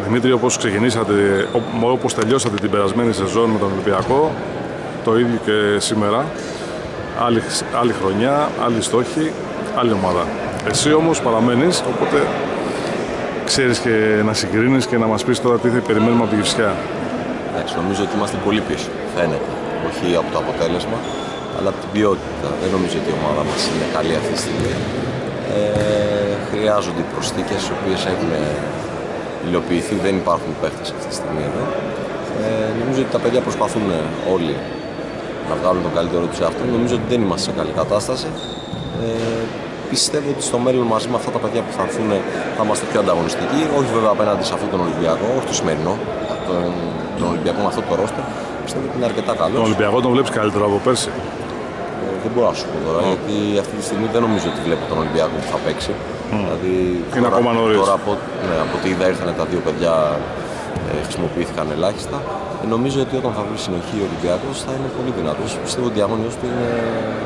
Δημήτρη, όπως ξεκινήσατε, όπως τελειώσατε την περασμένη σεζόν με τον Ολυμπιακό, το ίδιο και σήμερα. Άλλη χρονιά, άλλη στόχη, άλλη ομάδα. Εσύ όμως παραμένεις, οπότε ξέρεις και να συγκρίνεις και να μας πεις τώρα τι θα περιμένουμε από τη Κηφισιά. Εντάξει, νομίζω ότι είμαστε πολύ πίσω, φαίνεται. Όχι από το αποτέλεσμα, αλλά από την ποιότητα. Δεν νομίζω ότι η ομάδα μας είναι καλή αυτή τη στιγμή. Χρειάζονται οι προσθήκες, οι οποίες έχουν υλοποιηθεί, δεν υπάρχουν παίχτες αυτή τη στιγμή εδώ. Νομίζω ότι τα παιδιά προσπαθούν όλοι να βγάλουν τον καλύτερο τους εαυτό. Νομίζω ότι δεν είμαστε σε καλή κατάσταση. Πιστεύω ότι στο μέλλον μαζί με αυτά τα παιδιά που θα έρθουν θα είμαστε πιο ανταγωνιστικοί. Όχι βέβαια απέναντι σε αυτόν τον Ολυμπιακό, όχι το σημερινό, τον Ολυμπιακό με αυτό το ρόστερ. Πιστεύω ότι είναι αρκετά καλό. Τον Ολυμπιακό τον βλέπεις καλύτερο από πέρσι? Δεν μπορώ να σου πω τώρα, γιατί αυτή τη στιγμή δεν νομίζω ότι βλέπω τον Ολυμπιακό που θα παίξει. Δηλαδή, είναι ακόμα νωρίς. Τώρα από ό,τι είδα ήρθαν τα δύο παιδιά, χρησιμοποιήθηκαν ελάχιστα. Νομίζω ότι όταν θα βρει συνοχή ο Ολυμπιακός θα είναι πολύ δυνατός. Πιστεύω ότι ο διαγωνισμός του είναι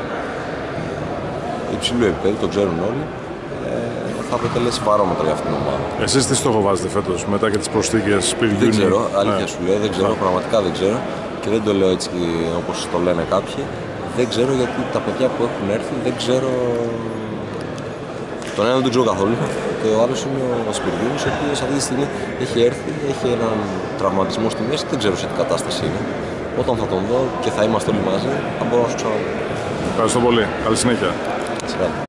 υψηλού επίπεδου, το ξέρουν όλοι. Θα αποτελέσει παρόμετρο για αυτήν την ομάδα. Εσείς τι στόχο βάζετε φέτος μετά και τις προσθήκες που γίνουν? Δεν ξέρω, αλήθεια σου λέω, δεν ξέρω, πραγματικά δεν ξέρω. Και δεν το λέω έτσι όπως το λένε κάποιοι. Δεν ξέρω γιατί τα παιδιά που έχουν έρθει δεν ξέρω. Τον ένα δεν τον ξέρω καθόλου. Και ο άλλος είναι ο Σπυριούνης, ο οποίος αυτή τη στιγμή έχει έρθει, έχει έναν τραυματισμό στη μέση και δεν ξέρω σε τι κατάσταση είναι. Όταν θα τον δω και θα είμαστε όλοι μαζί, θα μπορώ να σου ξαναδώ. Ευχαριστώ πολύ. Καλή συνέχεια.